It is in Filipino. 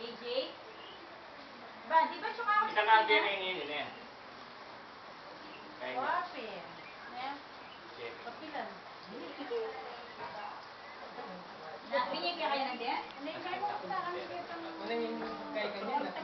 AJ? Ba, di ba tsaka ako Kita ka rin ini na. Wapi. Ya. Kapilan. Napinya kaya na dia? Hindi kayo mo ta kami kaya Ano yung kay kanya na?